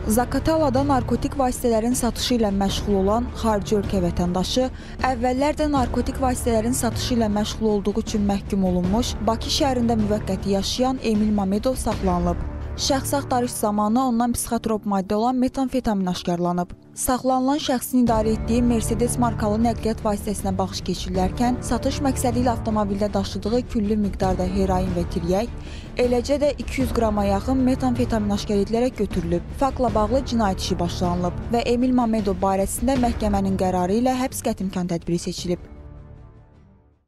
Zaqatalada narkotik vasitələrin satışı ilə məşğul olan xarici ölkə vətəndaşı əvvəllər də narkotik vasitələrin satışı ilə məşğul olduğu üçün məhkum olunmuş, Bakı şəhərində müvəqqəti yaşayan Emil Mamedov saxlanılıb. Şəxs axtarış zamanı ondan psixotrop maddə olan metamfetamin aşkarlanıb. Saxlanılan şəxsin idarə etdiyi Mercedes markalı nəqliyyat vasitəsinə baxış keçirilərkən satış məqsədi ilə avtomobildə daşıdığı küllü miqdarda heroin və tiryək, eləcə də 200 qrama yaxın metamfetamin aşkar edilərək götürülüb. Faktla bağlı cinayət işi başlanılıb və Emil Mamedov barəsində məhkəmənin qərarı ilə həbs qətimkan tədbiri seçilib.